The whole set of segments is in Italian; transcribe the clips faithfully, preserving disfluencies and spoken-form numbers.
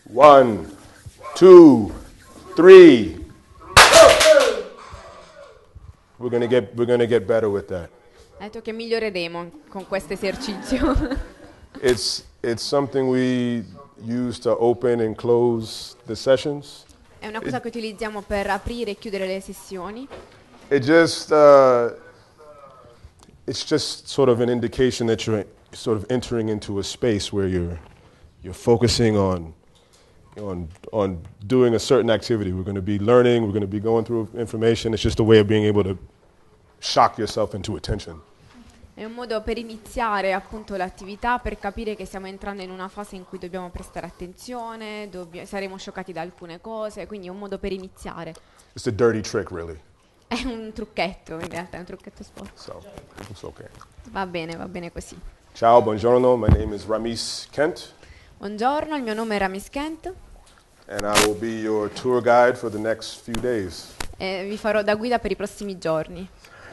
One, two, three. We're gonna get we're gonna get better with that. Ha detto che miglioreremo con questo esercizio. It's it's something we use to open and close the sessions. È una cosa che utilizziamo per aprire e chiudere le sessioni. It just uh, it's just sort of an indication that you're sort of entering into a space where you're you're focusing on on on doing a certain activity. We're going to be learning, we're going to be going through information. It's just a way of being able to shock yourself into attention. È un modo per iniziare appunto l'attività, per capire che stiamo entrando in una fase in cui dobbiamo prestare attenzione, dobb- saremo scioccati da alcune cose, quindi è un modo per iniziare. It's a dirty trick, really. È un trucchetto, in realtà, è un trucchetto sporco. So it's okay. Va bene, va bene così. Ciao, buongiorno. My name is Ramis Kent, Buongiorno, il mio nome è Ramis Kent and I will be your tour guide for the next few days. e vi farò da guida per i prossimi giorni.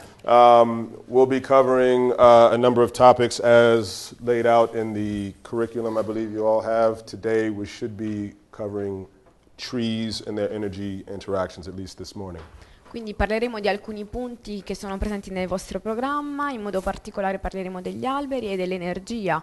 Um, we'll be covering uh, a number of topics as laid out in the curriculum I believe you all have. Today we should be covering trees and their energy interactions, at least this morning. Quindi parleremo di alcuni punti che sono presenti nel vostro programma, in modo particolare parleremo degli alberi e dell'energia.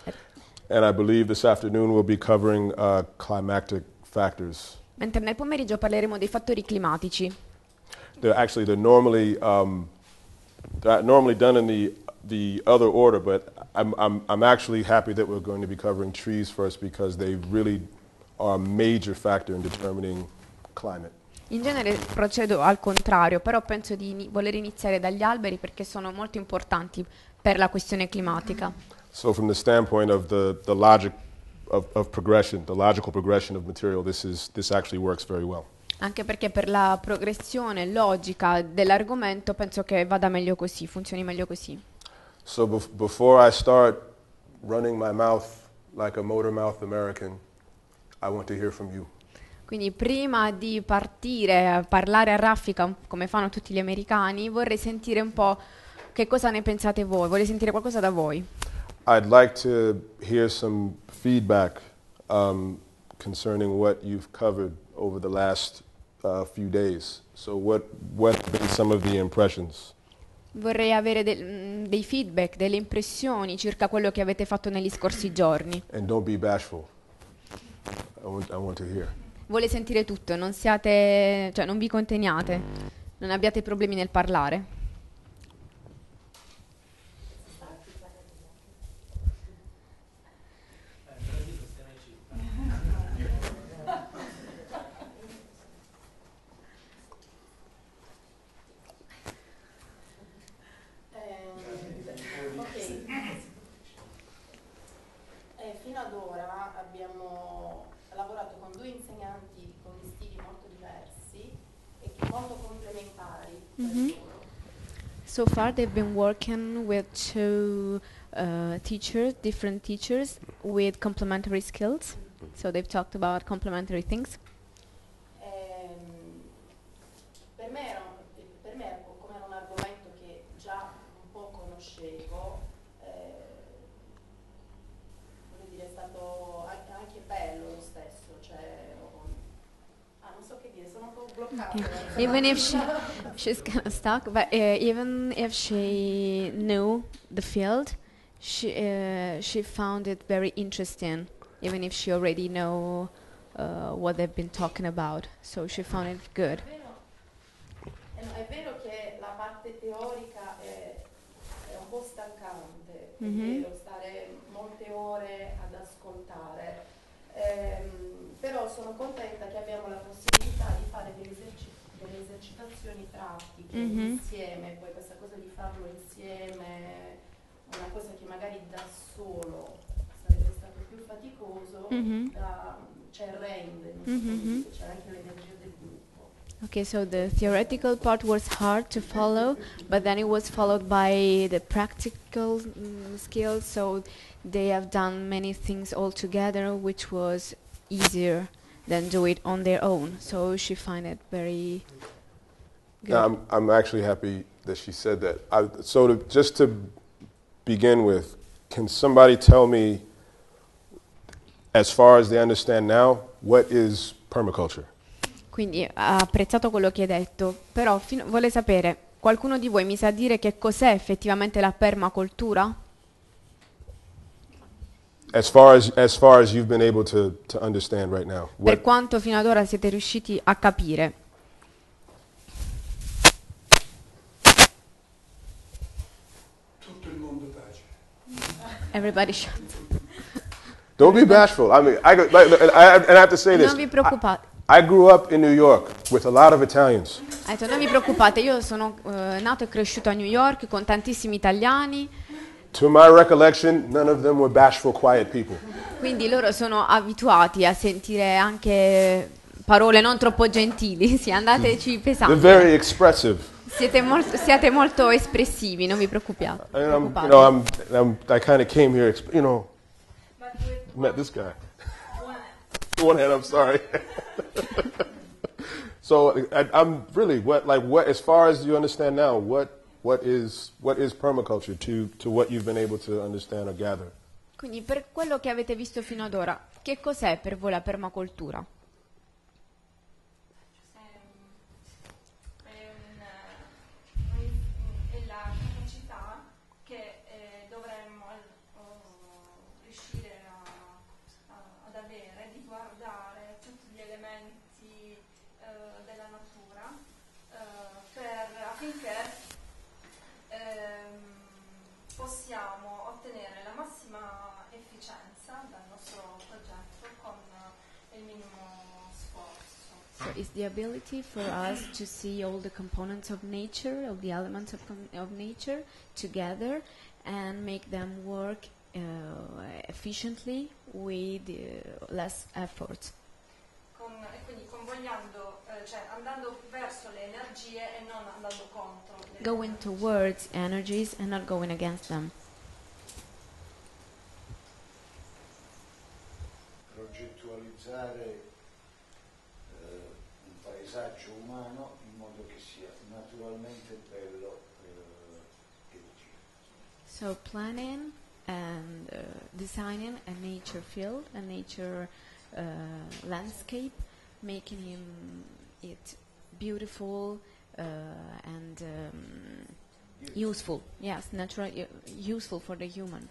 And I believe this afternoon we'll be covering uh, climatic factors. Mentre nel pomeriggio parleremo dei fattori climatici. They're actually they're normally um, they're normally done in the the other order, but I'm I'm I'm actually happy that we're going to be covering trees first because they really are a major factor in determining climate. In genere procedo al contrario, però penso di ini- voler iniziare dagli alberi perché sono molto importanti per la questione climatica. So from the standpoint of the the logic of, of progression, the logical progression of material, this is this actually works very well. Anche perché per la progressione logica dell'argomento penso che vada meglio così, funzioni meglio così. So bef- before I start running my mouth like a motor mouth American, I want to hear from you. Quindi prima di partire a parlare a raffica come fanno tutti gli americani, vorrei sentire un po' che cosa ne pensate voi, vorrei sentire qualcosa da voi. I'd like to hear some feedback um, concerning what you've covered over the last uh, few days. So what what have been some of the impressions? Vorrei avere del- mm, dei feedback, delle impressioni circa quello che avete fatto negli scorsi giorni. And don't be bashful. I want, I want to hear. Vuole sentire tutto, non siate, cioè non vi conteniate, non abbiate problemi nel parlare. Eh, fino ad ora abbiamo lavorato con due insegnanti con stili molto diversi e che molto complementari tra Mhm. loro. So far they've been working with two uh, teachers, different teachers with complementary skills. So they've talked about complementary things. Ehm, per me era, un- per me era come era un argomento che già un po' conoscevo, eh, voglio dire, è stato anche, anche bello lo stesso, cioè, ho- ah, non so che dire, sono un po' bloccata. Okay. Even if she she's kind of stuck, but uh, even if she knew the field, she uh, she found it very interesting. Even if she already know uh, what they've been talking about, so she found it good. È vero, è, no, è vero che la parte teorica è, è un po' stancante, è Mhm. vero, stare molte ore ad ascoltare, Ehm, però sono contenta che abbiamo la possibilità di fare delle, eserci- delle esercitazioni pratiche Mhm. insieme, poi questa cosa di farlo insieme, una cosa che magari da solo sarebbe stato più faticoso, Mhm. da, cioè rende, non so come Mhm. dire, c'è anche l'energia del gruppo. Okay, so the theoretical part was hard to follow, but then it was followed by the practical mm, skills. So they have done many things all together, which was easier than do it on their own. So she find it very good. Now, I'm, I'm actually happy that she said that. I, so to, just to begin with, can somebody tell me, as far as they understand now, what is permaculture? Quindi ha apprezzato quello che hai detto, però fin- vuole sapere, qualcuno di voi mi sa dire che cos'è effettivamente la permacultura? As far as as far as you've been able to to understand right now, Per what quanto fino ad ora siete riusciti a capire. Tutto il mondo tace. Everybody shut. don't be bashful. I mean, I, go- like, and I and I have to say this. Non vi preoccupate. I grew up in New York with a lot of Italians. Ha detto, non vi preoccupate, io sono eh, nato e cresciuto a New York con tantissimi italiani, To my recollection, none of them were bashful, quiet people. quindi loro sono abituati a sentire anche parole non troppo gentili. Sì, andateci They're pesanti. very expressive. Siete molto, siate molto espressivi, non vi preoccupate. And I'm, you preoccupate. know, I'm, I'm I kind of came here, exp- you know, met this guy. One hand, I'm sorry. So I, I'm really what, like, what, as far as you understand now, what, what is, what is permaculture to, to what you've been able to understand or gather? Quindi per quello che avete visto fino ad ora, che cos'è per voi la permacultura? È, un- un- è la capacità che eh, dovremmo eh, riuscire a- a- ad avere di guardare tutti gli elementi eh, della natura eh, per, affinché ehm, possiamo ottenere la massima efficienza dal nostro progetto con il minimo sforzo. So it's the ability for us to see all the components of nature, of the elements of, com- of nature together and make them work uh, efficiently with uh, less effort. Con- e quindi convogliando, eh, cioè andando verso le energie e non andando contro le Going towards energies and not going against them. Progettualizzare eh, un paesaggio umano in modo che sia naturalmente bello eh, e utile. So planning and uh, designing a nature field, a nature uh, landscape, making him it beautiful uh, and um, useful. Yes, natural, u- useful for the human.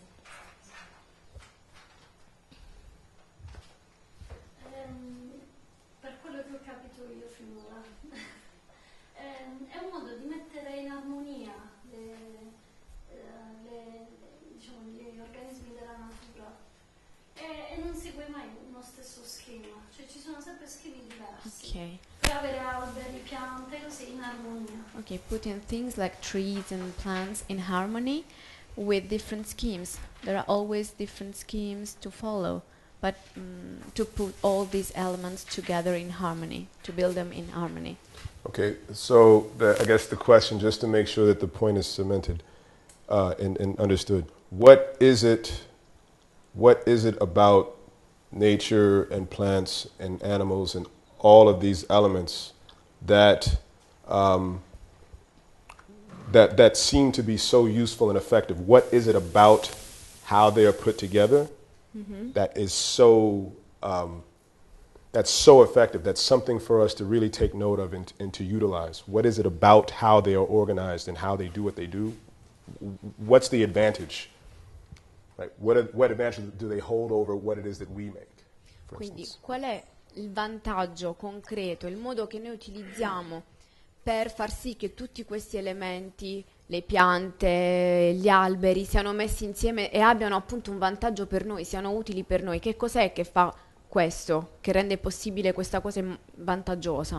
Ehm, per quello che ho capito io finora, ehm, è un modo di mettere in armonia le, eh, le- diciamo, gli organismi della natura e, e non segue mai uno stesso schema, cioè ci sono sempre schemi diversi Okay. per avere alberi, piante, così in armonia. Okay, putting things like trees and plants in harmony with different schemes. There are always different schemes to follow, but mm, to put all these elements together in harmony, to build them in harmony. Okay, so the, I guess the question, just to make sure that the point is cemented uh, and, and understood, what is it? What is it about nature and plants and animals and all of these elements that um, that that seem to be so useful and effective? What is it about how they are put together that is so um, that's so effective? That's something for us to really take note of and, and to utilize. What is it about how they are organized and how they do what they do? W- What's the advantage? Right? What ad- what advantage do they hold over what it is that we make? For Quindi instance. qual è il vantaggio concreto, il modo che noi utilizziamo per far sì che tutti questi elementi, le piante, gli alberi, siano messi insieme e abbiano appunto un vantaggio per noi, siano utili per noi? Che cos'è che fa questo, che rende possibile questa cosa m- vantaggiosa?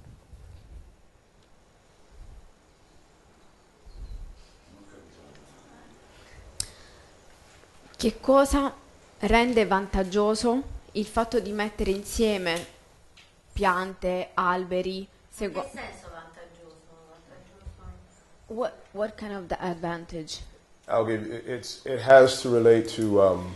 Che cosa rende vantaggioso il fatto di mettere insieme piante, alberi? Segu- senso vantaggioso? Vantaggioso? what, what kind of the advantage? I'll give you, it- it's, it has to relate to um,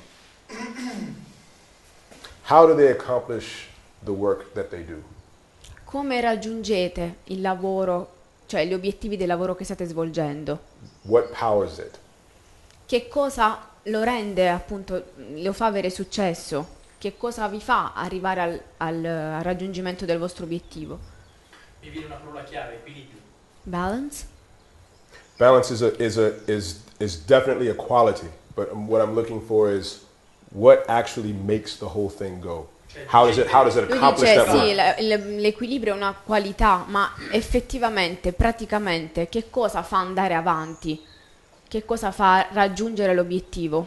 how do they accomplish the work that they do? Come raggiungete il lavoro, cioè gli obiettivi del lavoro che state svolgendo? What powers it? Che cosa lo rende appunto, lo fa avere successo? che cosa vi fa arrivare al, al, al raggiungimento del vostro obiettivo. Mi viene una parola chiave, equilibrio. Balance? Balance is a, is a, is is definitely a quality, but what I'm looking for is what actually makes the whole thing go. How does it how does it Lui accomplish dice that sì, work? la- l- l'equilibrio è una qualità, ma effettivamente, praticamente, che cosa fa andare avanti? Che cosa fa raggiungere l'obiettivo?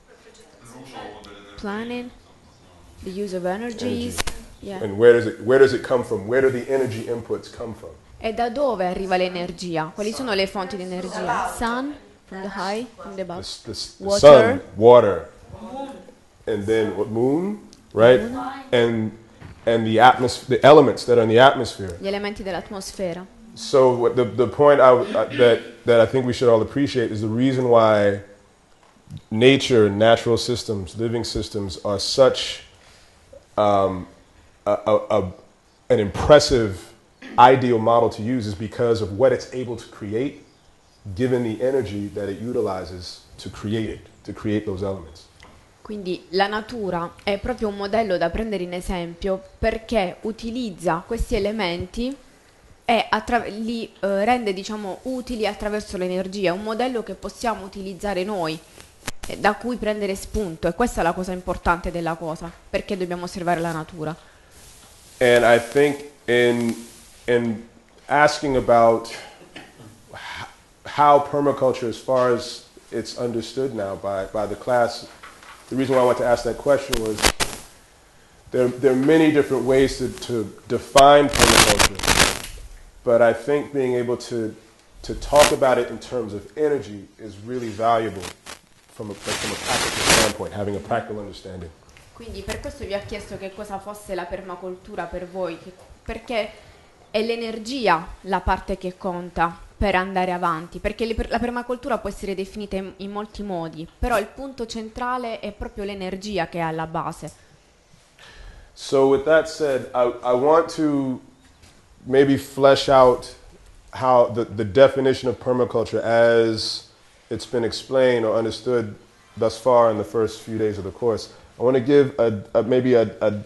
Planning, the use of energies, yeah. And where does it where does it come from? Where do the energy inputs come from? E da dove arriva l'energia? Quali sono le fonti di energia? Sun, from the high, from the The, above. s- the, s- the Water. sun, water, and then what, moon, right? And and the atmos- the elements that are in the atmosphere. Gli elementi dell'atmosfera. So what the the point I, w- uh, that that I think we should all appreciate is the reason why nature, natural systems, living systems are such um, a, a, a, an impressive ideal model to use is because of what it's able to create, given the energy that it utilizes to create it, to create those elements. Quindi la natura è proprio un modello da prendere in esempio perché utilizza questi elementi e attra- li eh, rende, diciamo, utili attraverso l'energia, un modello che possiamo utilizzare noi, eh, da cui prendere spunto, e questa è la cosa importante della cosa, perché dobbiamo osservare la natura. And I think in in asking about h- how permaculture, as far as it's understood now by, by the class, the reason why I want to ask that question was there, there are many different ways to, to define permaculture, but I think being able to, to talk about it in terms of energy is really valuable from a, from a practical standpoint, having a practical understanding. Quindi per questo vi ho chiesto che cosa fosse la permacultura per voi, che- perché è l'energia la parte che conta per andare avanti, perché le per- la permacultura può essere definita in, in molti modi, però il punto centrale è proprio l'energia che è alla base. So with that said, I, I want to maybe flesh out how the, the definition of permaculture as it's been explained or understood thus far in the first few days of the course. I want to give a, a maybe a, a,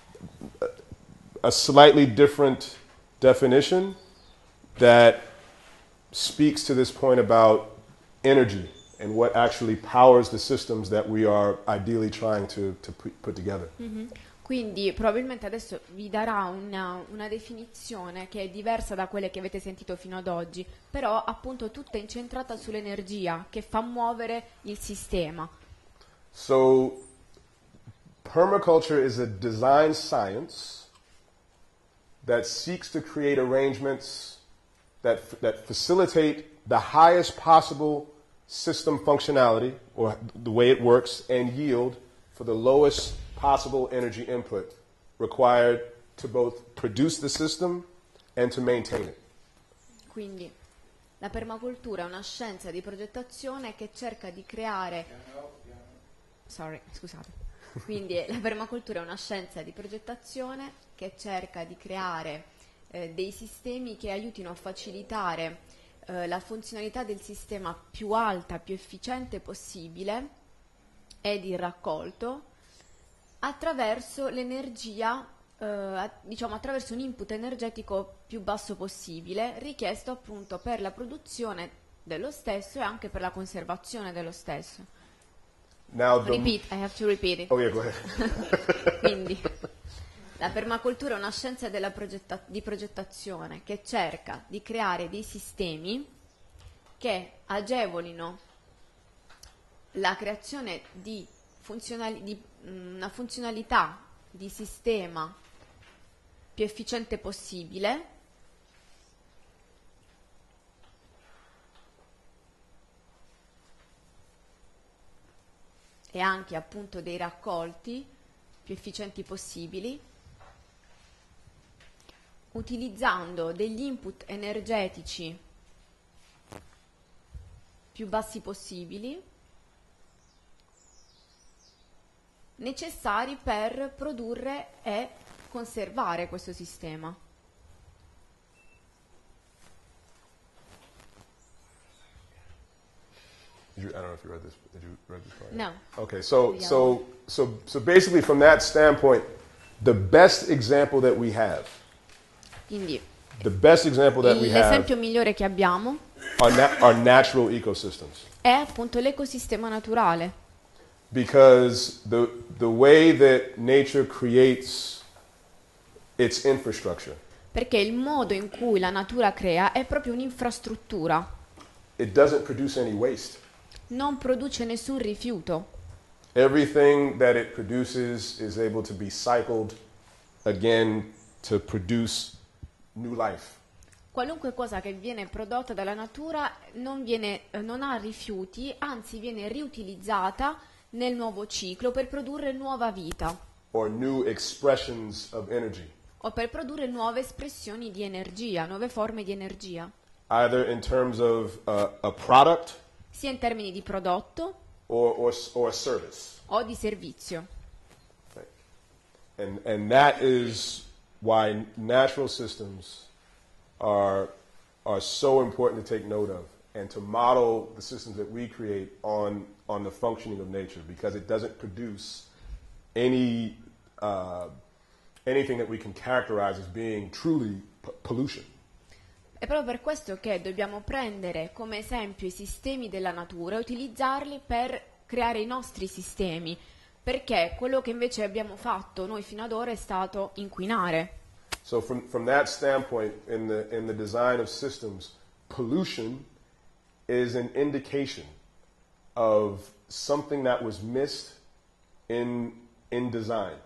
a slightly different definition that speaks to this point about energy and what actually powers the systems that we are ideally trying to, to put put together. Quindi probabilmente adesso vi darà una, una definizione che è diversa da quelle che avete sentito fino ad oggi, però appunto tutta incentrata sull'energia che fa muovere il sistema. So, permaculture is a design science that seeks to create arrangements that, that facilitate the highest possible system functionality, or the way it works, and yield for the lowest possible energy input required to both produce the system and to maintain it. Quindi la permacultura è una scienza di progettazione che cerca di creare. Sorry, scusate. Quindi la permacultura è una scienza di progettazione che cerca di creare eh, dei sistemi che aiutino a facilitare eh, la funzionalità del sistema più alta, più efficiente possibile ed il raccolto attraverso l'energia, eh, diciamo attraverso un input energetico più basso possibile, richiesto appunto per la produzione dello stesso e anche per la conservazione dello stesso. Now, the, Repeat, I have to repeat it. oh yeah, go ahead. Quindi la permacultura è una scienza della progetta- di progettazione che cerca di creare dei sistemi che agevolino la creazione di, funzionali- di mh, una funzionalità di sistema più efficiente possibile e anche appunto dei raccolti più efficienti possibili, utilizzando degli input energetici più bassi possibili, necessari per produrre e conservare questo sistema. Did you, I don't know if you read this. Did you read this part? No. Okay, so Yeah. so so so basically, from that standpoint, the best example that we have, Quindi the best example that we have, l'esempio migliore che abbiamo are, na- are natural ecosystems, è appunto l'ecosistema naturale, because the the way that nature creates its infrastructure, perché il modo in cui la natura crea è proprio un'infrastruttura, it doesn't produce any waste. non produce nessun rifiuto. Everything that it produces is able to be cycled again to produce new life. Qualunque cosa che viene prodotta dalla natura non, viene, eh, non ha rifiuti, anzi viene riutilizzata nel nuovo ciclo per produrre nuova vita Or new expressions of energy, o per produrre nuove espressioni di energia, nuove forme di energia, either in terms of uh, a product sia in termini di prodotto or, or, or a service. o di servizio. Right? And, and that is why natural systems are, are so important to take note of and to model the systems that we create on, on the functioning of nature, because it doesn't produce any, uh, anything that we can characterize as being truly p- pollution. È proprio per questo che dobbiamo prendere come esempio i sistemi della natura e utilizzarli per creare i nostri sistemi, perché quello che invece abbiamo fatto noi fino ad ora è stato inquinare. So from, from that standpoint, in the, in the design of systems, pollution is an indication of something that was missed in, in design.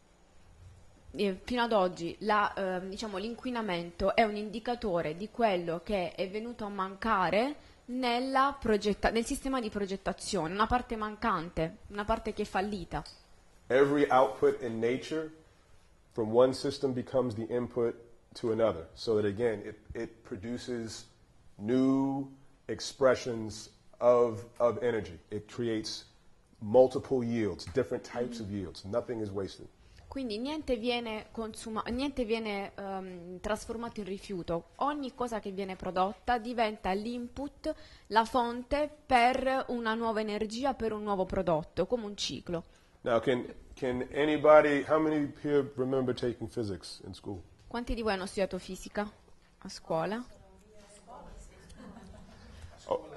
E fino ad oggi la, eh, diciamo, l'inquinamento è un indicatore di quello che è venuto a mancare nella progetta- nel sistema di progettazione, una parte mancante, una parte che è fallita. Every output in nature from one system becomes the input to another, so that again, it, it produces new expressions of, of energy. It creates multiple yields, different types of yields. Nothing is wasted. Quindi niente viene, consuma- niente viene ehm, trasformato in rifiuto, ogni cosa che viene prodotta diventa l'input, la fonte per una nuova energia, per un nuovo prodotto, come un ciclo. Now, can, can anybody, how many here remember taking physics in school? Quanti di voi hanno studiato fisica a scuola? Oh,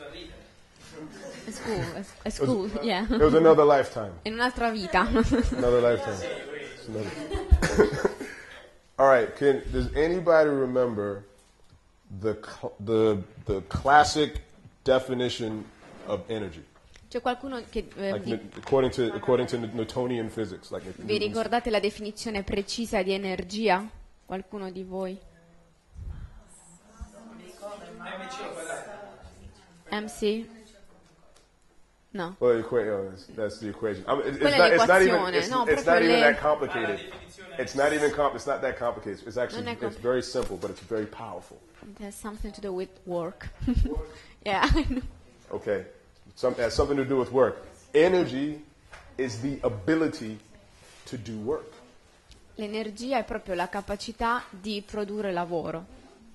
A school, a school, yeah. it was another lifetime. In un'altra vita. Another lifetime. It's another- All right. Can, does anybody remember the cl- the the classic definition of energy, C'è qualcuno che eh, like vi, N- according to according to Newtonian physics, like vi Newton's- ricordate la definizione precisa di energia? Qualcuno di voi? M C? No. Well, the equa- oh, that's, that's the equation. I mean, it- it's, Quella è not, it's not even l'equazione, it's, no, it's proprio not even le- that complicated. It's not even com- it's not that complicated. It's actually Non è it's compl- very simple, but it's very powerful. It has something to do with work. Yeah, I know. Okay, Some, it has something to do with work. Energy is the ability to do work. L'energia è proprio la capacità di produrre lavoro.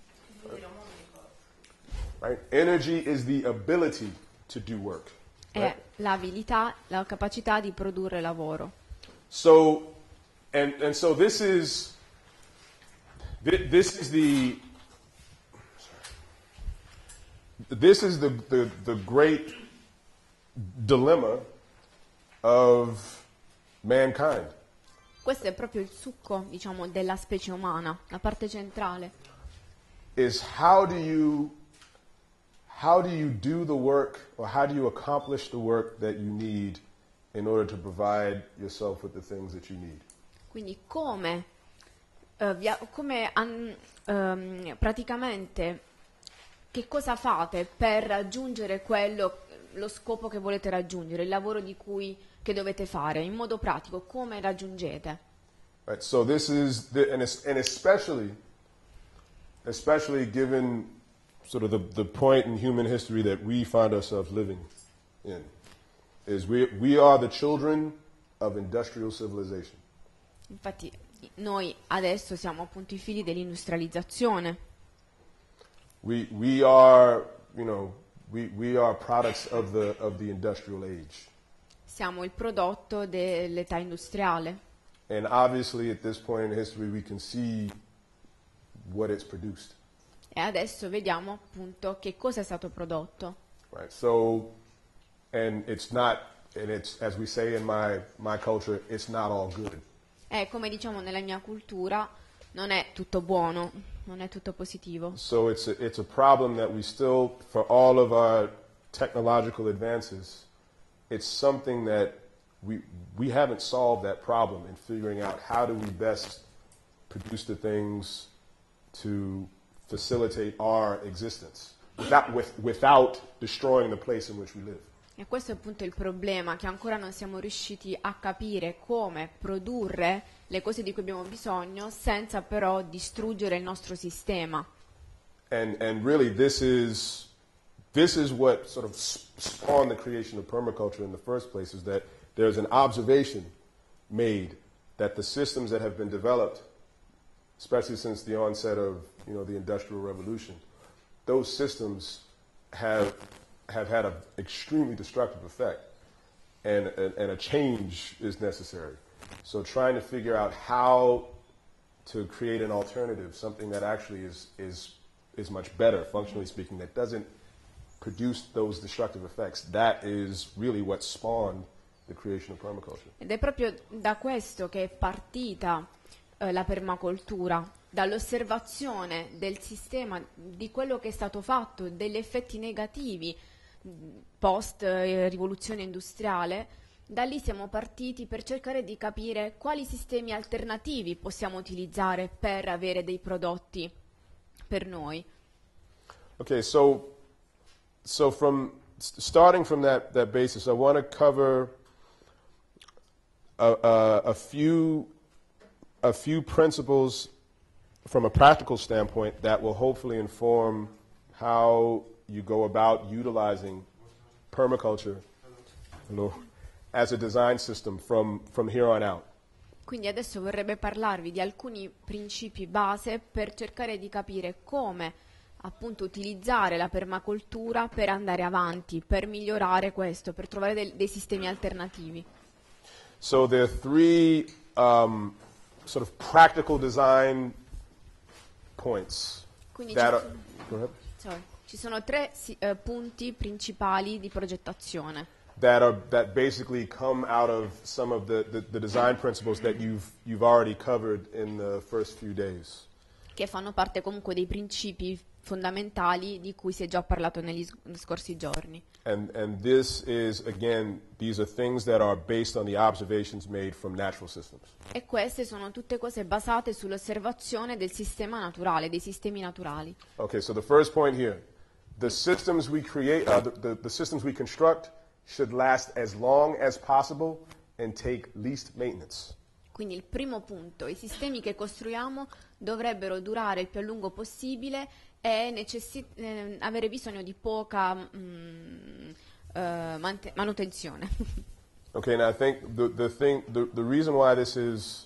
Right? Energy is the ability to do work. È Right? l'abilità, la capacità di produrre lavoro. So, and and so this is thi- this is the this is the the, the great dilemma of mankind. Questo è proprio il succo, diciamo, della specie umana, la parte centrale. Is how do you how do you do the work, or how do you accomplish the work that you need in order to provide yourself with the things that you need? Quindi come, eh, via- come an- ehm, praticamente che cosa fate per raggiungere quello, lo scopo che volete raggiungere, il lavoro di cui che dovete fare, in modo pratico, come raggiungete? Right. So this is the, and, es- and especially especially given sort of the, the point in human history that we find ourselves living in, is we we are the children of industrial civilization. Infatti noi adesso siamo appunto i figli dell'industrializzazione. We we are, you know, we, we are products of the, of the industrial age. Siamo il prodotto dell'età industriale. And obviously at this point in history we can see what it's produced. E adesso vediamo appunto che cosa è stato prodotto. Right. So, and it's not, and it's, as we say in my, my culture, it's not all good. E come diciamo nella mia cultura, non è tutto buono, non è tutto positivo. So it's a, it's a problem that we still, for all of our technological advances, it's something that we, we haven't solved that problem in figuring out how do we best produce the things to facilitate our existence without, with, without destroying the place in which we live. E questo è appunto il problema, che ancora non siamo riusciti a capire come produrre le cose di cui abbiamo bisogno senza però distruggere il nostro sistema. And, and really this is, this is what sort of spawned the creation of permaculture in the first place, is that there's an observation made that the systems that have been developed, especially since the onset of, you know, the Industrial Revolution, those systems have have had an extremely destructive effect, and, and, and a change is necessary. So trying to figure out how to create an alternative, something that actually is, is, is much better, functionally speaking, that doesn't produce those destructive effects, that is really what spawned the creation of permaculture. Ed è proprio da questo che è partita eh, la permacultura, dall'osservazione del sistema, di quello che è stato fatto, degli effetti negativi post eh, rivoluzione industriale. Da lì siamo partiti per cercare di capire quali sistemi alternativi possiamo utilizzare per avere dei prodotti per noi. Okay, so so from starting from that that basis, I want to cover a, a, a few a few principles from a practical standpoint that will hopefully inform how you go about utilizing permaculture, hello, as a design system from, from here on out. Quindi adesso vorrebbe parlarvi di alcuni principi base per cercare di capire come appunto utilizzare la permacultura per andare avanti, per migliorare questo, per trovare del, dei sistemi alternativi. So there are three um, sort of practical design points. Quindi that ci, are, go ahead. sorry, ci sono tre si, eh, punti principali di progettazione. That are that basically come out of some of the, the, the design principles that you've you've already covered in the first few days. Che fanno parte comunque dei principi fondamentali di cui si è già parlato negli scorsi giorni. And and this is, again, these are things that are based on the observations made from natural systems. E queste sono tutte cose basate sull'osservazione del sistema naturale, dei sistemi naturali. Okay, so the first point here, the systems we create, uh, the, the, the systems we construct should last as long as possible and take least maintenance. Quindi il primo punto, i sistemi che costruiamo dovrebbero durare il più a lungo possibile e necessi- eh, avere bisogno di poca mm, eh, mante- manutenzione. Okay, now I think the, the thing, the, the reason why this is,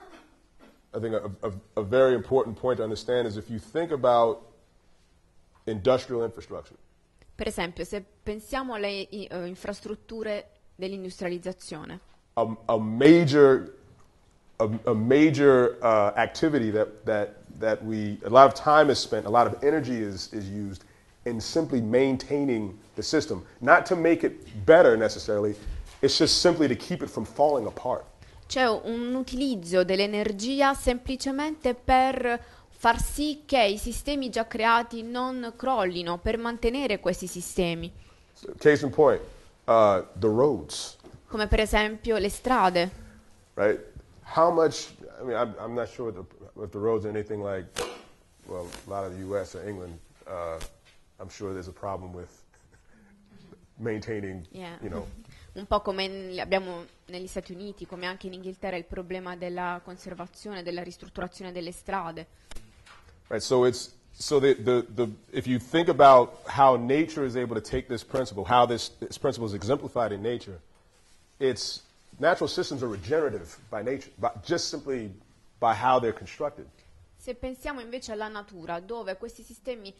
I think, a, a, a very important point to understand is if you think about industrial infrastructure. Per esempio, se pensiamo alle i- uh, infrastrutture dell'industrializzazione, A, a major, a, a major uh, activity that, that, that we, a lot of time is spent, a lot of energy is, is used in simply maintaining the system. Not to make it better necessarily, it's just simply to keep it from falling apart. c'è un utilizzo dell'energia semplicemente per far sì che i sistemi già creati non crollino, per mantenere questi sistemi, So, case in point, uh, the roads, come per esempio le strade. right? How much, I mean, I'm, I'm not sure if the, if the roads are anything like, well, a lot of the U S or England, uh, I'm sure there's a problem with maintaining, Yeah. you know. Un po' come n- abbiamo negli Stati Uniti, come anche in Inghilterra, il problema della conservazione, della ristrutturazione delle strade. Right, so it's so the, the, the if you think about how nature is able to take this principle, how this, this principle is exemplified in nature, it's natural systems are regenerative by nature, by, just simply by how they're constructed. Se pensiamo invece alla natura, dove questi sistemi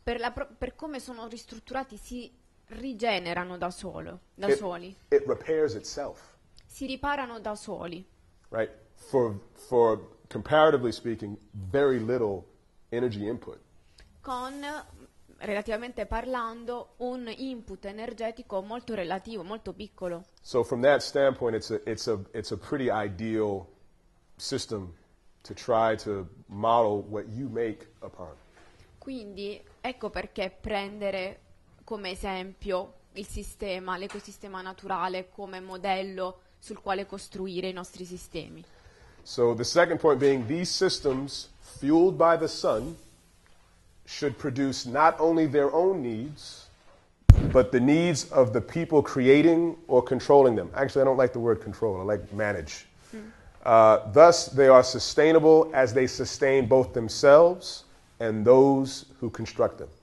per, la pro- per come sono ristrutturati si rigenerano da, solo, da It, soli, it repairs itself, si riparano da soli, right? For, for comparatively speaking, very little energy input. con, relativamente parlando, un input energetico molto relativo, molto piccolo. So from that standpoint, it's a, it's a, it's a pretty ideal system to try to model what you make upon. Quindi ecco perché prendere come esempio il sistema, l'ecosistema naturale come modello sul quale costruire i nostri sistemi. So the second point being these systems fueled by the sun should produce not only their own needs, but the needs of the people creating or controlling them. Actually, I don't like the word control, I like manage. Mm. Uh, thus, they are sustainable as they sustain both themselves and those who construct them.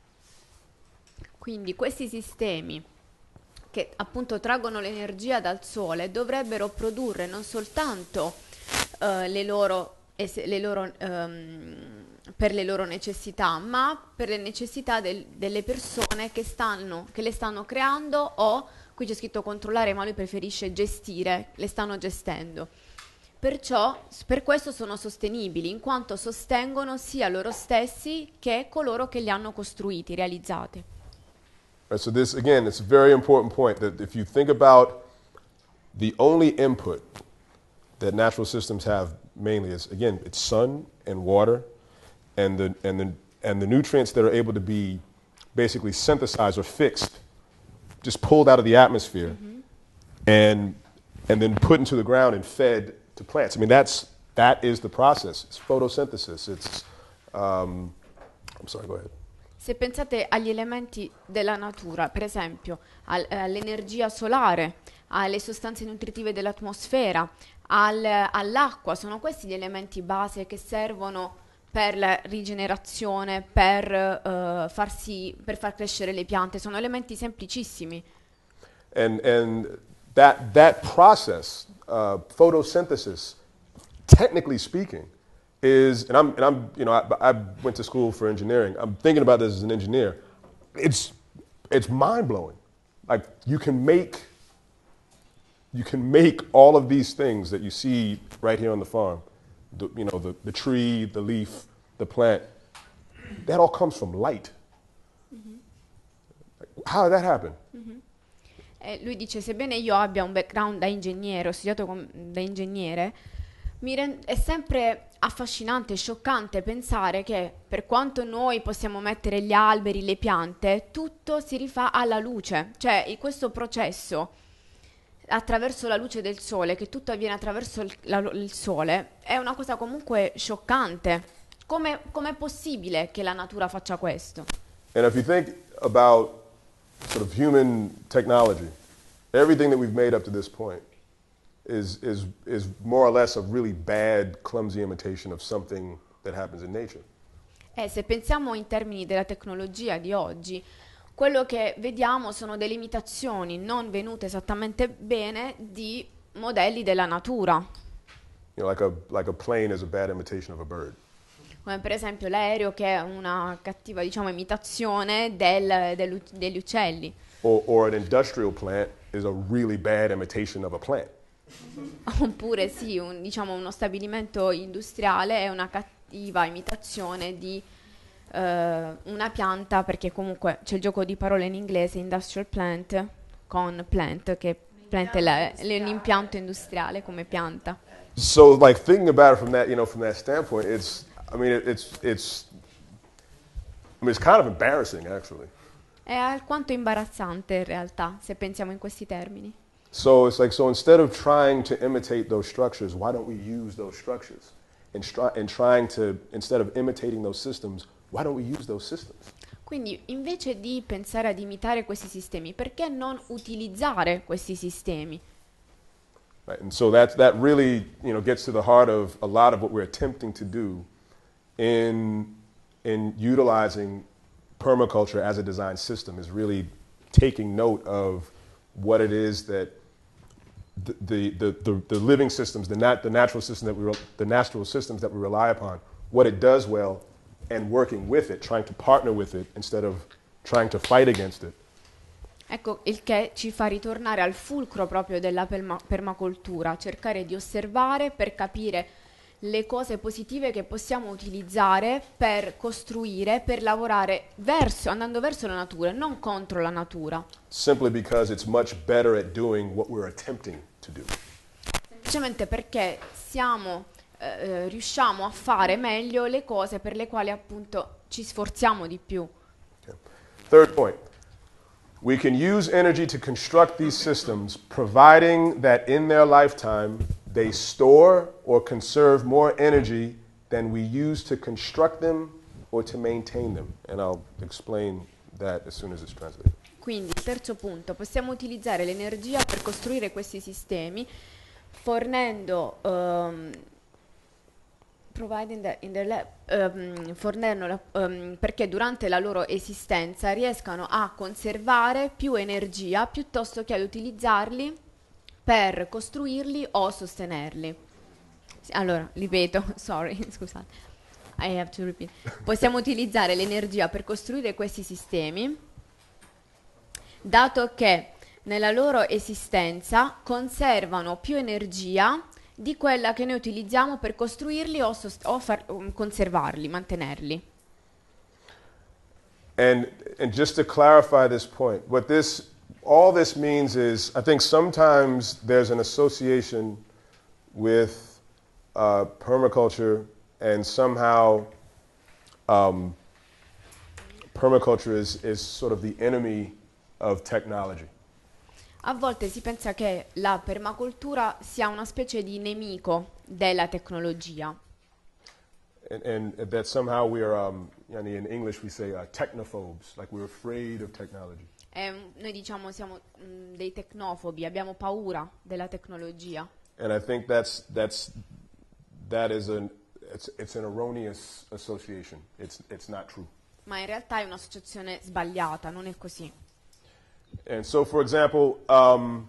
Quindi questi sistemi che appunto traggono l'energia dal sole dovrebbero produrre non soltanto uh, le loro, es- le loro um, per le loro necessità, ma per le necessità del- delle persone che, stanno, che le stanno creando o, qui c'è scritto controllare, ma lui preferisce gestire, le stanno gestendo. Perciò, per questo sono sostenibili, in quanto sostengono sia loro stessi che coloro che li hanno costruiti, realizzati. Right, so this, again, it's a very important point that if you think about the only input that natural systems have mainly is, again, it's sun and water and the, and the, and the nutrients that are able to be basically synthesized or fixed, just pulled out of the atmosphere mm-hmm. and, and then put into the ground and fed to plants. I mean, that's, that is the process. It's photosynthesis. It's, um, I'm sorry, go ahead. Se pensate agli elementi della natura, per esempio al, all'energia solare, alle sostanze nutritive dell'atmosfera, al, all'acqua, sono questi gli elementi base che servono per la rigenerazione, per, uh, farsi, per far crescere le piante, sono elementi semplicissimi. And, and that, that process, uh, photosynthesis, technically speaking, is, and I'm, and I'm, you know, I, I went to school for engineering. I'm thinking about this as an engineer. It's, it's mind-blowing. Like, you can make, you can make all of these things that you see right here on the farm. The, you know, the, the tree, the leaf, the plant. That all comes from light. Mm-hmm. How did that happen? Mm-hmm. Eh, lui dice, sebbene io abbia un background da ingegnere, ho studiato com- da ingegnere, mi rend- è sempre affascinante, scioccante pensare che per quanto noi possiamo mettere gli alberi, le piante, tutto si rifà alla luce. Cioè, questo processo attraverso la luce del sole, che tutto avviene attraverso il, la, il sole, è una cosa comunque scioccante. Come è possibile che la natura faccia questo? And if you think about sort of human technology, everything that we've made up to this point is, is, is more or less a really bad, clumsy imitation of something that happens in nature. Eh, se pensiamo in termini della tecnologia di oggi, quello che vediamo sono delle imitazioni non venute esattamente bene di modelli della natura. You know, like a, like a plane is a bad imitation of a bird. Come per esempio l'aereo che è una cattiva, diciamo, imitazione del, del, degli uccelli. Or, or an industrial plant is a really bad imitation of a plant. Oppure sì, un, diciamo uno stabilimento industriale è una cattiva imitazione di uh, una pianta, perché comunque c'è il gioco di parole in inglese, industrial plant, con plant, che plant è la, un impianto industriale come pianta. So like thinking about it from that, you know, from that standpoint, it's, I mean, it, it's, it's, I mean, it's kind of embarrassing actually. È alquanto imbarazzante in realtà, se pensiamo in questi termini. So it's like, so instead of trying to imitate those structures, why don't we use those structures? And, stri- and trying to, instead of imitating those systems, why don't we use those systems? Quindi invece di pensare ad imitare questi sistemi, perché non utilizzare questi sistemi? Right, and so that, that really, you know, gets to the heart of a lot of what we're attempting to do in, in utilizing permaculture as a design system, is really taking note of what it is that the, the, the, the, the living systems, the, nat, the natural system that we re, the natural systems that we rely upon, what it does well, and working with it, trying to partner with it instead of trying to fight against it. Ecco, il che ci fa ritornare al fulcro proprio della perma- permacultura, cercare di osservare per capire le cose positive che possiamo utilizzare per costruire, per lavorare verso, andando verso la natura, non contro la natura. Simply because it's much better at doing what we're attempting to do. Semplicemente perché siamo, eh, riusciamo a fare meglio le cose per le quali appunto ci sforziamo di più. Okay. Third point. We can use energy to construct these systems, providing that in their lifetime they store or conserve more energy than we use to construct them or to maintain them. And I'll explain that as soon as it's translated. Quindi, terzo punto, possiamo utilizzare l'energia per costruire questi sistemi, fornendo, um, providing that in their lab, um, fornendo la, um, perché durante la loro esistenza riescano a conservare più energia piuttosto che ad utilizzarli per costruirli o sostenerli. Allora, ripeto, sorry, scusate, I have to repeat. Possiamo utilizzare l'energia per costruire questi sistemi, dato che nella loro esistenza conservano più energia di quella che noi utilizziamo per costruirli o, sost- o far- um, conservarli, mantenerli. And, and just to clarify this point, what this, all this means is, I think sometimes there's an association with uh, permaculture, and somehow um, permaculture is, is sort of the enemy of technology. A volte si pensa che la permacultura sia una specie di nemico della tecnologia. And, and that somehow we're, um, in English we say uh, technophobes, like we're afraid of technology. E noi diciamo siamo mh, dei tecnofobi, abbiamo paura della tecnologia. And I think that's, that's, that is an, it's, it's an erroneous association. It's, it's not true. Ma in realtà è un'associazione sbagliata, non è così. And so, for example, um,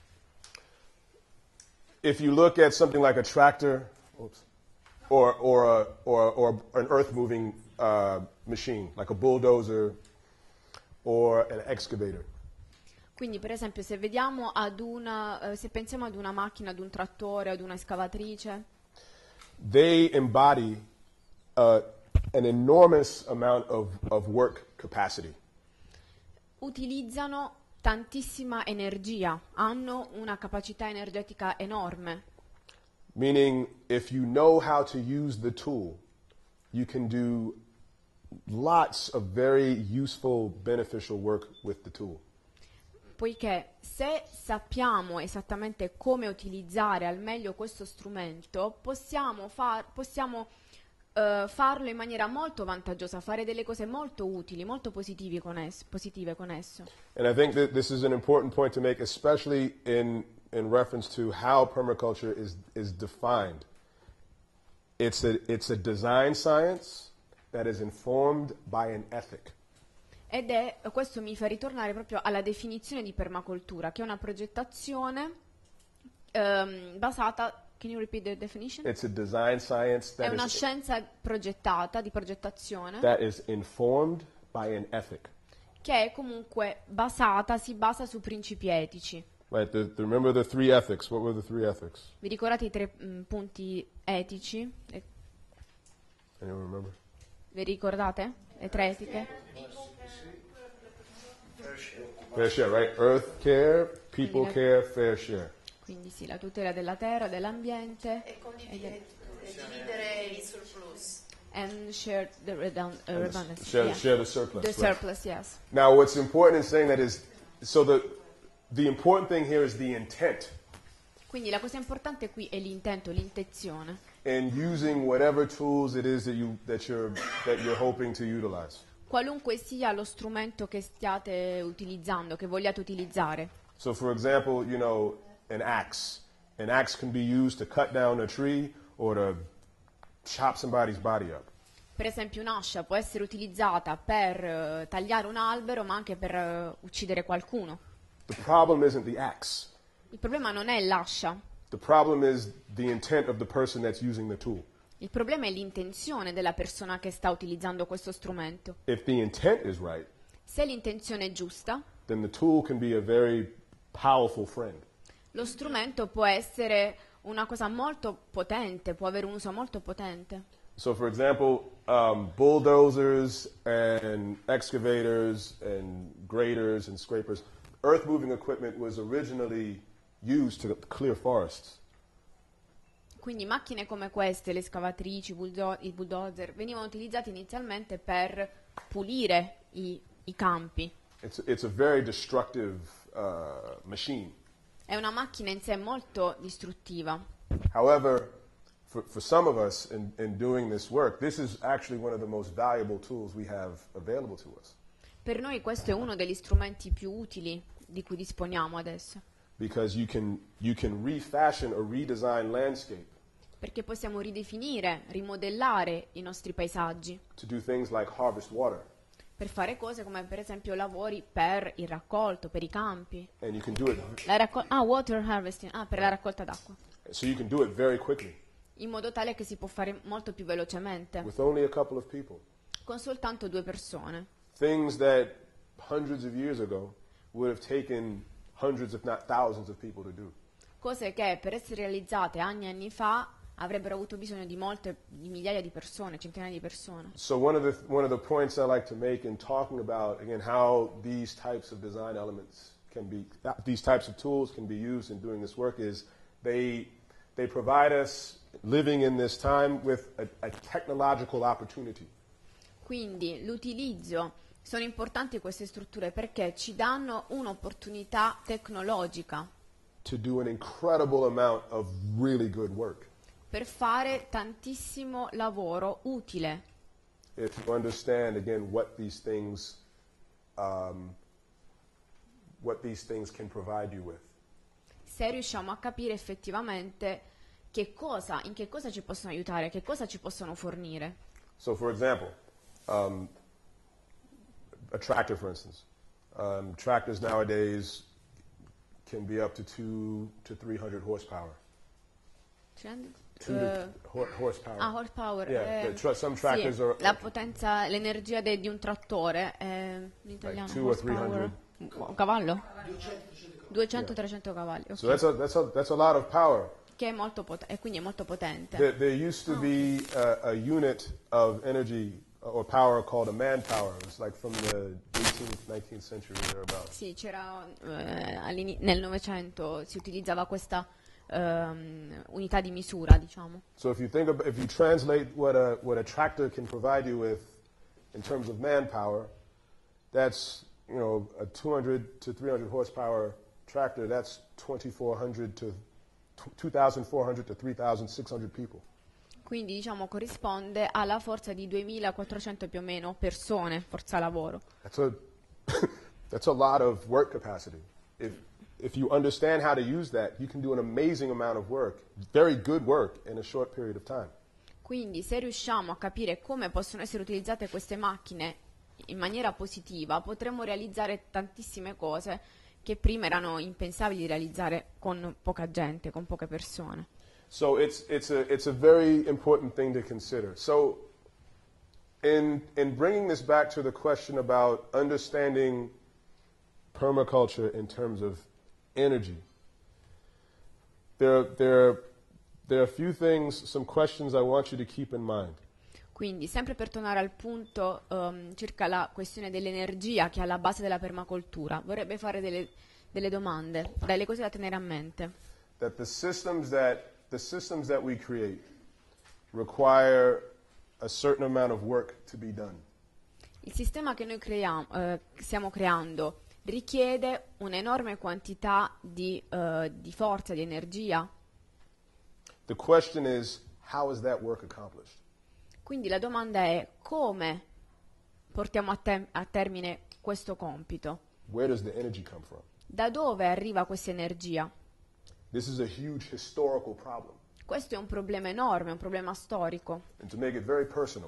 if you look at something like a tractor, oops, or, or, a, or, or an earth-moving uh, machine, like a bulldozer or an excavator. Quindi, per esempio, se vediamo ad una, eh, se pensiamo ad una macchina, ad un trattore, ad una escavatrice, they embody uh, an enormous amount of, of work capacity. utilizzano tantissima energia, hanno una capacità energetica enorme. Meaning, if you know how to use the tool, you can do lots of very useful, beneficial work with the tool. Poiché se sappiamo esattamente come utilizzare al meglio questo strumento, possiamo, far, possiamo uh, farlo in maniera molto vantaggiosa, fare delle cose molto utili, molto positivi con esso, positive con esso. And I think that this is an important point to make, especially in, in reference to how permaculture is, is defined. It's a, it's a design science that is informed by an ethic. Ed è, questo mi fa ritornare proprio alla definizione di permacultura, che è una progettazione um, basata. Can you repeat the definition? It's a design science that è una is, scienza progettata, di progettazione, that is informed by an ethic. che è comunque basata, si basa su principi etici. Right? The, the, remember the three ethics. What were the three ethics? Vi ricordate i tre mh, punti etici? E- Anyone remember? vi ricordate? Le tre etiche? Fair share, right? Earth care, people care, fair share. Quindi sì, la tutela della terra, dell'ambiente E e condividere, e dividere il surplus. and share the redund- uh, redundancy. Share, yeah. share the surplus. The right. surplus, yes. Now, what's important in saying that is, so the, the important thing here is the intent Quindi la cosa importante qui è l'intento, l'intenzione. in using whatever tools it is that, you, that, you're, that you're hoping to utilize. Qualunque sia lo strumento che stiate utilizzando, che vogliate utilizzare. So, for example, you know, an axe. An axe can be used to cut down a tree or to chop somebody's body up. Per esempio un'ascia può essere utilizzata per eh, tagliare un albero, ma anche per eh, uccidere qualcuno. The problem isn't the axe. Il problema non è l'ascia, The problem is the intent of the person that's using the tool. Il problema è l'intenzione della persona che sta utilizzando questo strumento. If the intent is right, Se l'intenzione è giusta, then the tool can be a very powerful friend. lo strumento può essere una cosa molto potente, può avere un uso molto potente. So, for example, um, bulldozers and excavators and graders and scrapers, earth-moving equipment was originally used to clear forests. Quindi macchine come queste, le scavatrici, bulldo- i bulldozer, venivano utilizzati inizialmente per pulire i, i campi. It's, it's a very destructive uh, machine. È una macchina in sé molto distruttiva. However, for, for some of us in, in doing this work, this is actually one of the most valuable tools we have available to us. Per noi questo è uno degli strumenti più utili di cui disponiamo adesso, Because you can, you can refashion or redesign landscape perché possiamo ridefinire, rimodellare i nostri paesaggi to do things like harvest water. per fare cose come per esempio lavori per il raccolto, per i campi. And you can do it, La raccol- ah, water harvesting, ah, per la raccolta d'acqua. so you can do it very quickly In modo tale che si può fare molto più velocemente, with only a couple of people. con soltanto due persone. Things that hundreds of years ago would have taken hundreds, if not thousands, of people to do. Cose che per essere realizzate anni e anni fa avrebbero avuto bisogno di molte, di migliaia di persone, centinaia di persone. So one of the one of the points I like to make in talking about again how these types of design elements can be uh, these types of tools can be used in doing this work is they they provide us living in this time with a, a technological opportunity. Quindi l'utilizzo, sono importanti queste strutture perché ci danno un'opportunità tecnologica To do an incredible amount of really good work. per fare tantissimo lavoro utile. If you understand again what these things, um, what these things can provide you with. Se riusciamo a capire effettivamente che cosa, in che cosa ci possono aiutare, che cosa ci possono fornire. So, for example, um, a tractor, for instance, um, tractors nowadays can be up to two to three hundred horsepower. Two Eh, to hor- horsepower. ah, horsepower. Yeah, eh, the tra- some sì, tractors are la potenza, l'energia de- di un trattore, eh, in italiano, two or horsepower. Un cavallo? duecento trecento cavalli, ok. so that's a that's a that's a lot of power. Che è molto pot- e quindi è molto potente. There, there used to be a, a unit of energy or power called a manpower. It was like from the eighteenth, nineteenth century or thereabouts. Sì, c'era eh, all'ini- nel Novecento si utilizzava questa ehm, unità di misura, diciamo. So if you think about, if you translate what a what a tractor can provide you with in terms of manpower, that's, you know, a two hundred to three hundred horsepower tractor. That's twenty-four hundred to two thousand four hundred to three thousand six hundred people. Quindi diciamo corrisponde alla forza di duemilaquattrocento più o meno persone, forza lavoro. That's a that's a lot of work capacity. If if you understand how to use that, you can do an amazing amount of work, very good work in a short period of time. Quindi se riusciamo a capire come possono essere utilizzate queste macchine in maniera positiva, potremmo realizzare tantissime cose che prima erano impensabili di realizzare con poca gente, con poche persone. So it's it's a it's a very important thing to consider. So in in bringing this back to the question about understanding permaculture in terms of energy, there there there are a few things, some questions I want you to keep in mind. Quindi, sempre per tornare al punto um, circa la questione dell'energia che è alla base della permacultura, vorrebbe fare delle, delle domande, delle cose da tenere a mente. That the systems that the systems that we create require a certain amount of work to be done. Il sistema che noi creiamo, eh, stiamo creando richiede un'enorme quantità di, eh, di forza, di energia. The question is, how is that work accomplished? Quindi la domanda è come portiamo a, te- a termine questo compito? Where does the energy come from? Da dove arriva questa energia? This is a huge historical problem. Questo è un problema enorme, un problema storico. And to make it very personal,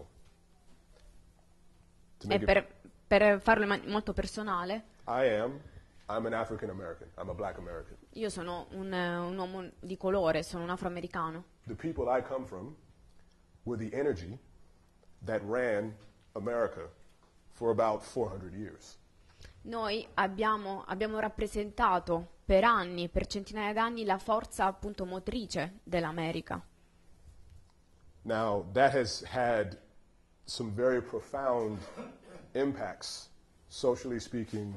to E make it, per, per farlo in man- molto personale, I am, I'm an African American. I'm a black American. io sono un, eh, un uomo di colore, sono un afroamericano. The people I come from were the energy that ran America for about four hundred years. Noi abbiamo, abbiamo rappresentato per anni, per centinaia d'anni, la forza appunto motrice dell'America. Now, that has had some very profound impacts, socially speaking,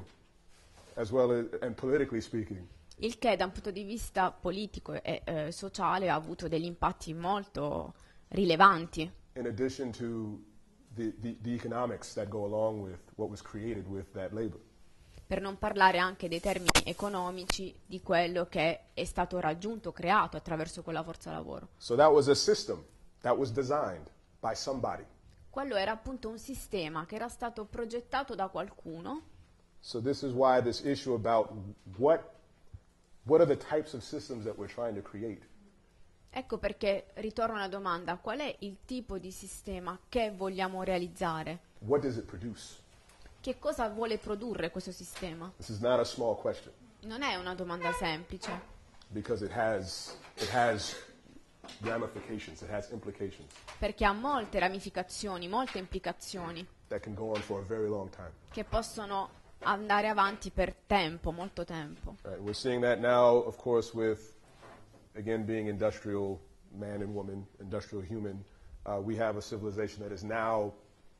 as well as, and politically speaking. Il che da un punto di vista politico e eh, sociale ha avuto degli impatti molto rilevanti. In addition to the, the, the economics that go along with what was created with that labor. Per non parlare anche dei termini economici di quello che è stato raggiunto, creato attraverso quella forza lavoro. So that was a system that was designed by somebody. Quello era appunto un sistema che era stato progettato da qualcuno. So this is why this issue about what what are the types of systems that we're trying to create. Ecco perché ritorno alla domanda: qual è il tipo di sistema che vogliamo realizzare? What does it produce? Che cosa vuole produrre questo sistema? This is not a small question Non è una domanda semplice, because it has it has ramifications, it has implications perché ha molte ramificazioni, molte implicazioni that can go on for a very long time. che possono andare avanti per tempo, molto tempo. Right? We're seeing that now, of course, with again being industrial man and woman, industrial human. Uh, we have a civilization that is now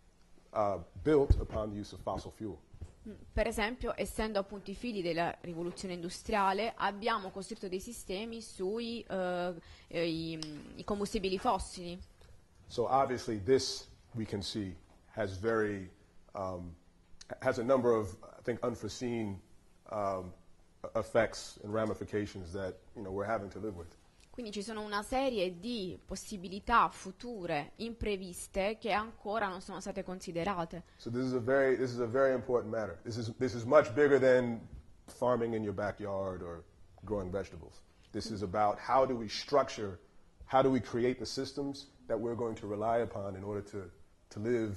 uh, built upon the use of fossil fuel. Per esempio, essendo appunto i figli della rivoluzione industriale, abbiamo costruito dei sistemi sui eh, eh, i, i combustibili fossili. So obviously, this we can see has very um, has a number of, I think, unforeseen um, effects and ramifications that you know we're having to live with. Quindi ci sono una serie di possibilità future impreviste che ancora non sono state considerate. So this is a very this is a very important matter. This is this is much bigger than farming in your backyard or growing vegetables. This is about how do we structure, how do we create the systems that we're going to rely upon in order to to live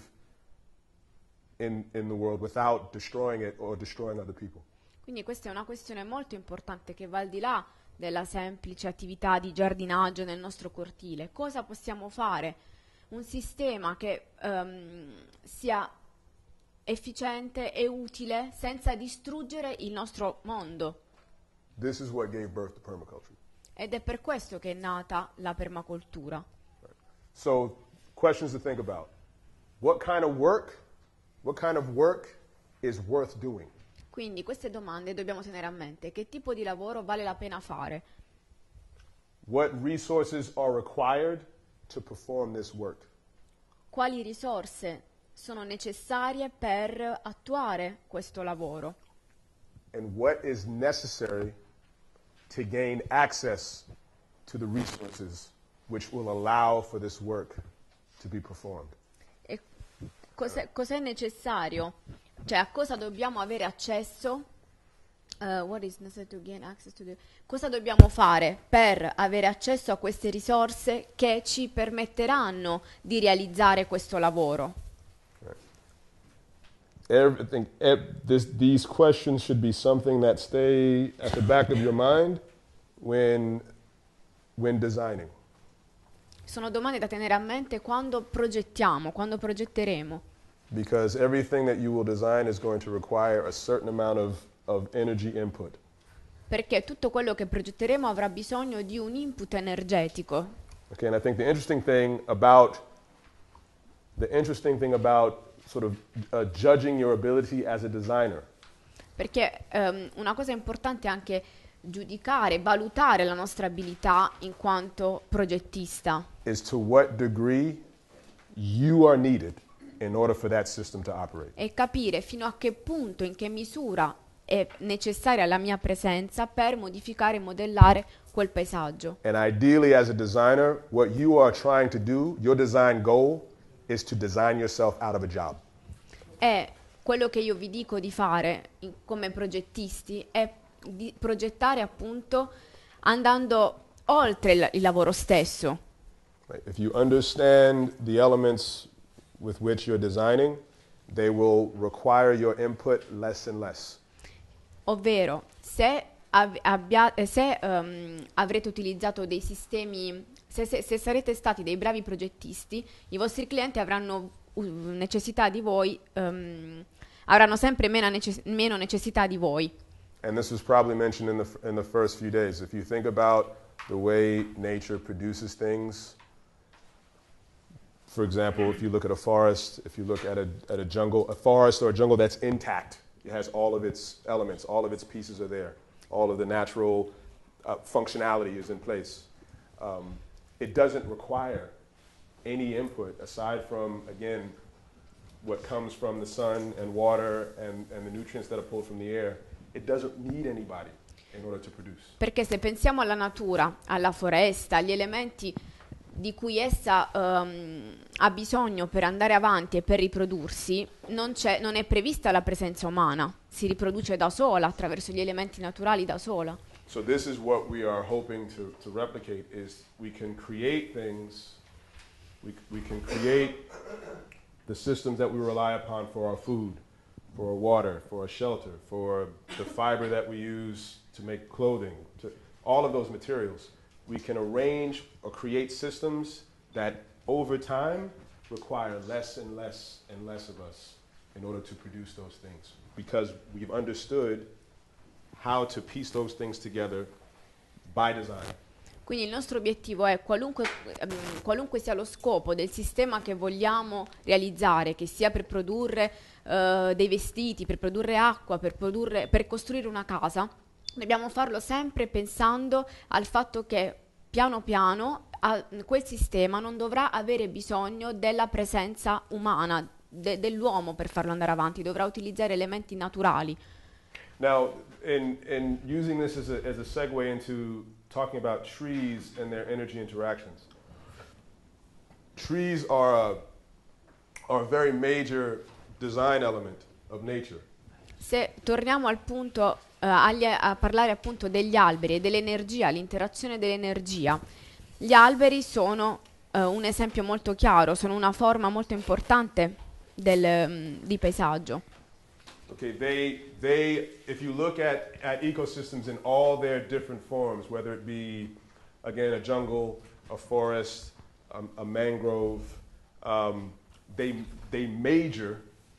in in the world without destroying it or destroying other people. Quindi questa è una questione molto importante che va al di là della semplice attività di giardinaggio nel nostro cortile. Cosa possiamo fare? Un sistema che um, sia efficiente e utile senza distruggere il nostro mondo. This is what gave birth to permaculture. Ed è per questo che è nata la permacultura. Right. So, questions to think about. What kind of work, what kind of work is worth doing? Quindi queste domande dobbiamo tenere a mente. Che tipo di lavoro vale la pena fare? What resources are required to perform this work? Quali risorse sono necessarie per attuare questo lavoro? And what is necessary to gain access to the resources which will allow for this work to be performed? E cos'è, cos'è necessario? Cioè a cosa dobbiamo avere accesso? Uh, what is necessary to gain access to the... Cosa dobbiamo fare per avere accesso a queste risorse che ci permetteranno di realizzare questo lavoro? Everything, ev- this, these questions should be something that stay at the back of your mind when, when designing. Sono domande da tenere a mente quando progettiamo, quando progetteremo. Because everything that you will design is going to require a certain amount of, of energy input. Perché tutto quello che progetteremo avrà bisogno di un input energetico. Okay, and I think the interesting thing about the interesting thing about sort of uh, judging your ability as a designer Perché um, una cosa importante è anche giudicare, valutare la nostra abilità in quanto progettista. is to what degree you are needed in order for that system to operate. E capire fino a che punto, in che misura è necessaria la mia presenza per modificare e modellare quel paesaggio. And ideally, as a designer, what you are trying to do, your design goal, is to design yourself out of a job. E quello che io vi dico di fare in- come progettisti è di progettare appunto andando oltre il, il lavoro stesso. Right? If you understand the elements with which you're designing, they will require your input less and less. Ovvero, se, av- abbia- eh, se ehm, avrete utilizzato dei sistemi se, se- se sarete stati dei bravi progettisti, i vostri clienti avranno uh, necessità di voi, ehm, avranno sempre meno, necess- meno necessità di voi. And this was probably mentioned in the, f- in the first few days. If you think about the way nature produces things, for example, if you look at a forest, if you look at a, at a jungle, a forest or a jungle that's intact, it has all of its elements, all of its pieces are there, all of the natural uh, functionality is in place. Um, it doesn't require any input aside from, again, what comes from the sun and water and, and the nutrients that are pulled from the air. It doesn't need anybody in order to produce. Perché se pensiamo alla natura, alla foresta, agli elementi di cui essa ehm, ha bisogno per andare avanti e per riprodursi, non, c'è, non è prevista la presenza umana, si riproduce da sola, attraverso gli elementi naturali da sola. So this is what we are hoping to, to replicate is we can create things, we, we can create the systems that we rely upon for our food, for our water, for our shelter, for the fiber that we use to make clothing, to all of those materials. We can arrange or create systems that over time require less and less and less of us in order to produce those things because we've understood how to piece those things together by design. Quindi il nostro obiettivo è qualunque, ehm, qualunque sia lo scopo del sistema che vogliamo realizzare, che sia per produrre eh, dei vestiti, per produrre acqua, per, produrre, per costruire una casa, dobbiamo farlo sempre pensando al fatto che piano piano a, quel sistema non dovrà avere bisogno della presenza umana, de, dell'uomo per farlo andare avanti, dovrà utilizzare elementi naturali. Now, in, in using this as a, as a segue into talking about trees and their energy interactions, trees are a, are a very major design element of nature. Se torniamo al punto, eh, agli, a parlare appunto degli alberi e dell'energia, l'interazione dell'energia, gli alberi sono eh, un esempio molto chiaro, sono una forma molto importante del, mm, di paesaggio. Okay, they, they, if you look at, at ecosystems in all their different forms, whether it be, again, a jungle, a forest, um, a mangrove, um, they, they major,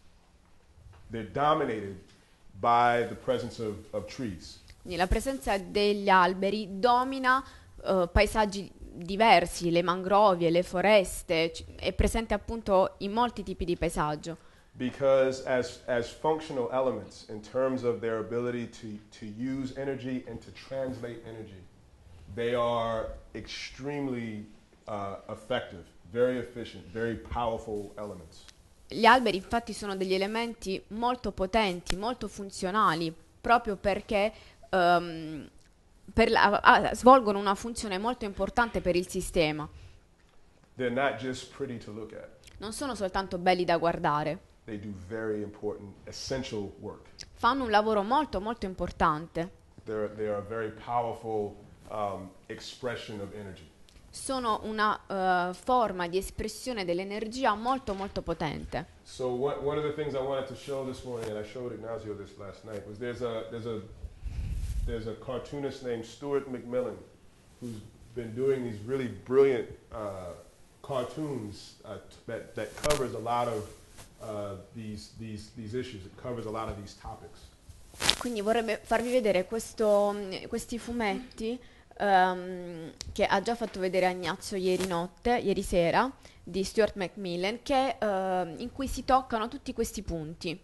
they're dominated by the presence of, of trees. Quindi la presenza degli alberi domina eh, paesaggi diversi, le mangrovie, le foreste, c- è presente appunto in molti tipi di paesaggio. Because as, as functional elements, in terms of their ability to, to use energy and to translate energy, they are extremely uh, effective, very efficient, very powerful elements. Gli alberi infatti sono degli elementi molto potenti, molto funzionali, proprio perché ehm, per la- ah, svolgono una funzione molto importante per il sistema. They're not just pretty to look at. Non sono soltanto belli da guardare, They do very important, essential work. fanno un lavoro molto molto importante. They're, they are a very powerful um, expression of energy. Sono una eh, forma di espressione dell'energia molto molto potente. So one, one of the things I wanted to show this morning, and I showed Ignacio this last night, was there's a there's a there's a cartoonist named Stuart McMillan who's been doing these really brilliant uh, cartoons uh, t- that that covers a lot of uh, these these these issues. It covers a lot of these topics. Quindi vorrebbe farvi vedere questo, mh, questi fumetti ehm, che ha già fatto vedere a Ignazio ieri notte, ieri sera, di Stuart McMillan, che, ehm, in cui si toccano tutti questi punti.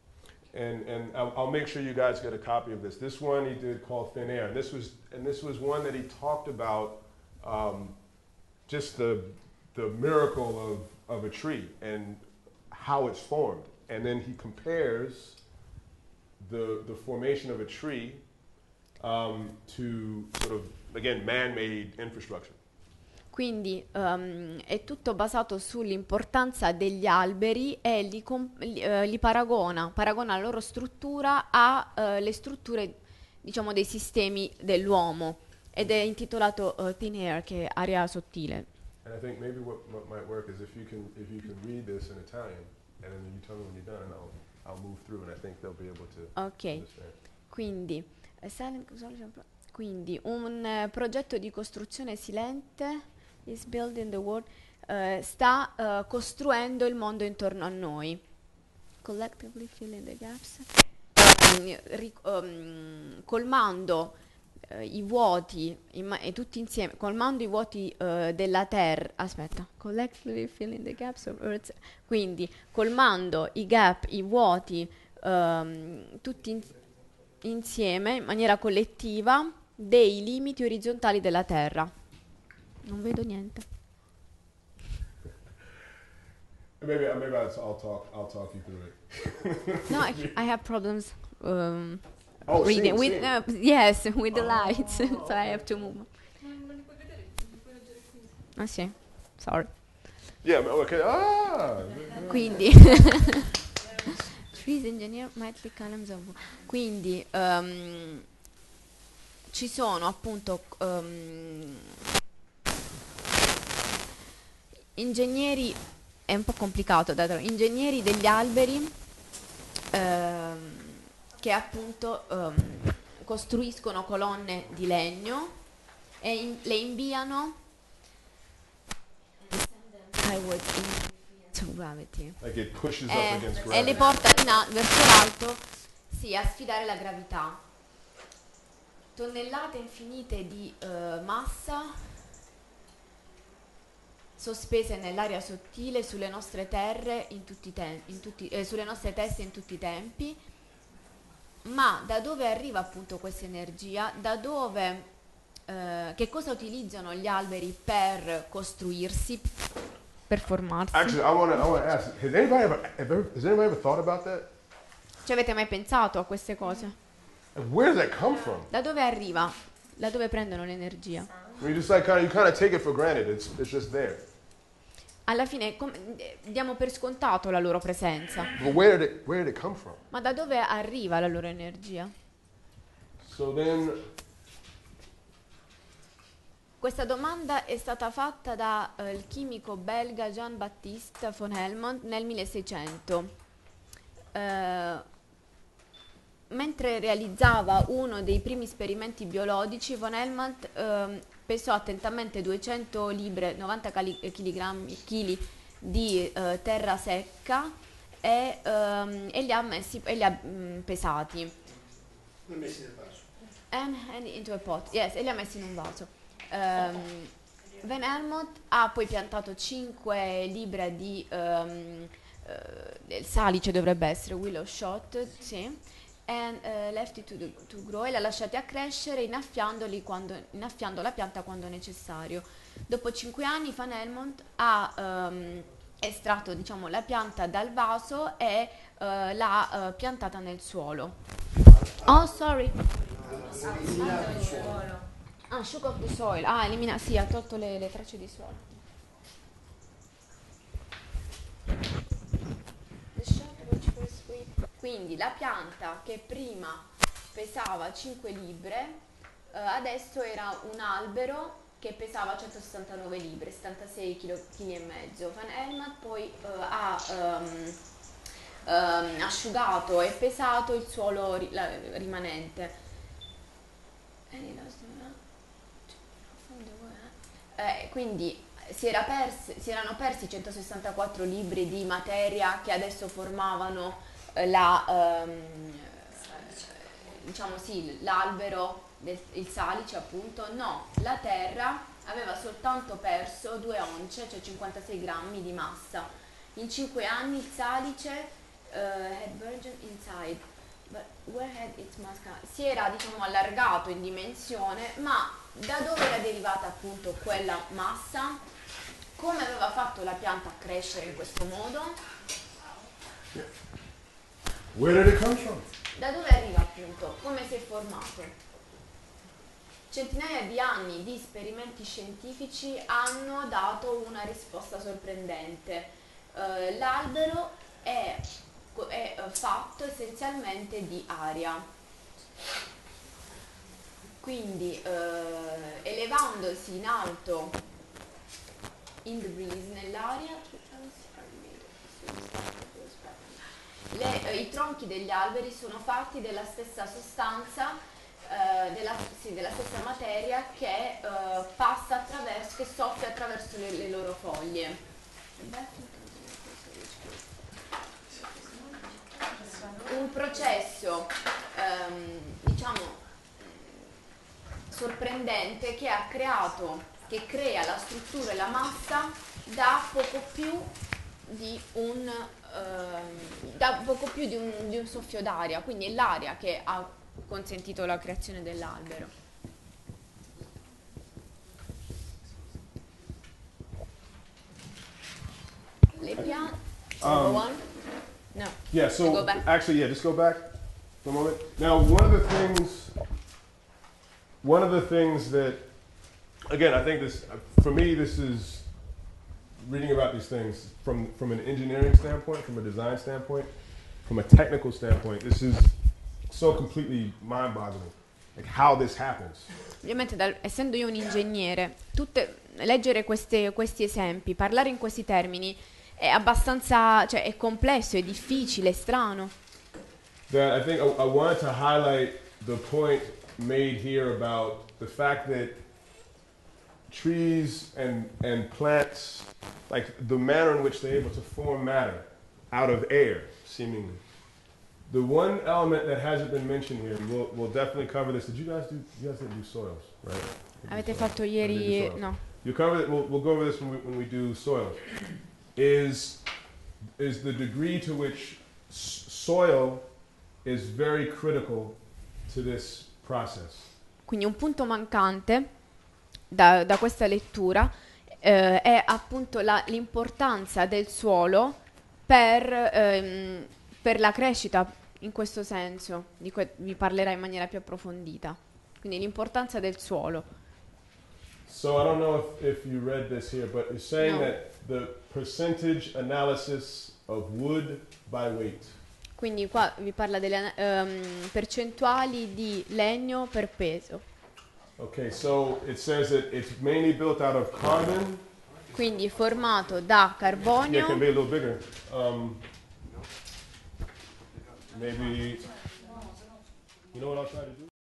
And and I'll, I'll make sure you guys get a copy of this. This one he did called Thin Air. And this was and this was one that he talked about um, just the the miracle of, of a tree and how it's formed. And then he compares the the formation of a tree um, to sort of again man-made infrastructure. Quindi ehm, è tutto basato sull'importanza degli alberi e li, com- li, eh, li paragona, paragona la loro struttura alle strutture, diciamo, dei sistemi dell'uomo. Ed è intitolato uh, Thin Air, che è aria sottile. And I think maybe what, what might work is if you can if you can read this in Italian and then you tell me when you're done and I'll I'll move through and I think they'll be able to Ok, understand. quindi, eh, silent- quindi un eh, progetto di costruzione silente is building the world, eh, sta eh, costruendo il mondo intorno a noi. Collectively filling the gaps. Eh, ric- um, colmando eh, i vuoti, imma- e tutti insieme, colmando i vuoti eh, della Terra. Aspetta, collectively filling the gaps of Earth. Quindi colmando i gap, i vuoti, ehm, tutti in- insieme, in maniera collettiva, dei limiti orizzontali della Terra. Non vedo niente. Maybe, maybe I'll, I'll talk. I'll talk you through it. No, I, I have problems um, Oh, reading. seeing, With seeing. uh, yes, with the lights, so I have to move. Non, non li puoi vedere, li puoi leggere qui. Ah sì, sorry. Yeah. Okay. Ah. Quindi trees engineer might be columns of. Quindi um, ci sono appunto um, ingegneri, è un po' complicato da trovare, ingegneri degli alberi ehm, che appunto ehm, costruiscono colonne di legno e in- le inviano skyward into gravity. Like it pushes up Eh, against e le gravity. porta in a- verso l'alto, sì, a sfidare la gravità. Tonnellate infinite di eh, massa sospese nell'aria sottile sulle nostre terre in tutti i tem- in tutti- eh, sulle nostre teste in tutti i tempi. Ma da dove arriva appunto questa energia? Da dove, eh, che cosa utilizzano gli alberi per costruirsi, per formarsi? Actually, I want to. I want to ask. Has anybody ever, ever? Has anybody ever thought about that? Ci avete mai pensato a queste cose? Like, where does that come from? Da dove arriva? Da dove prendono l'energia? I mean, just like kind of, you kind of take it for granted. It's it's just there. Alla fine com- eh, diamo per scontato la loro presenza, But where did it? Where did it come from? ma da dove arriva la loro energia? So then, Questa domanda è stata fatta dal eh, chimico belga Jean-Baptiste von Helmont nel milleseicento. Eh, mentre realizzava uno dei primi esperimenti biologici, von Helmont ehm, pesò attentamente duecento libre, novanta cali- chilogrammi, chili di eh, terra secca e, ehm, e li ha, messi, e li ha mm, pesati. Non messi nel vaso. And, and into a pot, yes, e li ha messi in un vaso. Um, Van Helmont ha poi piantato cinque libre di um, uh, salice, dovrebbe essere willow shot, sì, and uh, left it to, the, to grow, e l'ha lasciati a crescere innaffiandoli quando, innaffiando la pianta quando necessario. Dopo cinque anni Van Helmont ha um, estratto, diciamo, la pianta dal vaso e uh, l'ha uh, piantata nel suolo. Oh, sorry. Ah, shook of the soil. Ah, elimina, sì, ha tolto le, le tracce di suolo. The shot which was sweet. Quindi la pianta che prima pesava cinque libre, eh, adesso era un albero che pesava centosessantanove libre, settantasei chili e mezzo. Van Helmont poi eh, ha ehm, ehm, asciugato e pesato il suolo ri- la- rimanente. Eh, quindi si, era persi, si erano persi centosessantaquattro libri di materia che adesso formavano eh, la, ehm, diciamo sì, l'albero, del, il salice appunto. No, la terra aveva soltanto perso due once, cioè cinquantasei grammi di massa. In cinque anni il salice uh, had burgeoned inside, but where had its mass come? Si era, diciamo, allargato in dimensione, ma da dove era derivata appunto quella massa? Come aveva fatto la pianta a crescere in questo modo? where did it come from? Da dove arriva appunto? Come si è formato? Centinaia di anni di esperimenti scientifici hanno dato una risposta sorprendente. Eh, l'albero è, è eh, fatto essenzialmente di aria. Quindi eh, elevandosi in alto in the breeze, nell'aria, le, eh, i tronchi degli alberi sono fatti della stessa sostanza eh, della, sì, della stessa materia che eh, passa attraverso, che soffia attraverso le, le loro foglie. Un processo, ehm, diciamo, sorprendente che ha creato, che crea la struttura e la massa da poco più di un, ehm, da poco più di un, di un soffio d'aria, quindi è l'aria che ha consentito la creazione dell'albero. Le piante. Um, one? No. Yeah, so Go back. actually, yeah, just go back for a moment. Now, one of the things, one of the things that, again, I think this, for me, this is reading about these things from from an engineering standpoint, from a design standpoint, from a technical standpoint. This is so completely mind-boggling, like how this happens. Ovviamente, dal- essendo io un ingegnere, tutte, leggere queste- questi esempi, parlare in questi termini è abbastanza, cioè è complesso, è difficile, è strano. That I think I, I wanted to highlight the point made here about the fact that trees and and plants, like the manner in which they're able to form matter out of air, seemingly. The one element that hasn't been mentioned here, we'll, we'll definitely cover this. Did you guys do? You guys didn't do soils, right? You did Avete soils. fatto Or did ieri, you do soils? no. You cover it. We'll, we'll go over this when we, when we do soil. Is is the degree to which s- soil is very critical to this process. Quindi un punto mancante da, da questa lettura eh, è appunto la- l'importanza del suolo per, ehm, per la crescita, in questo senso, di cui vi parlerà in maniera più approfondita. Quindi l'importanza del suolo. So I don't know if, if you read this here, but it's saying No. that the percentage analysis of wood by weight. Quindi qua vi parla delle ehm, percentuali di legno per peso. Okay, so it says that it's mainly built out of carbon. Quindi formato da Yeah, it carbonio. can be a little bigger. Um, maybe. You know what I'll try to do?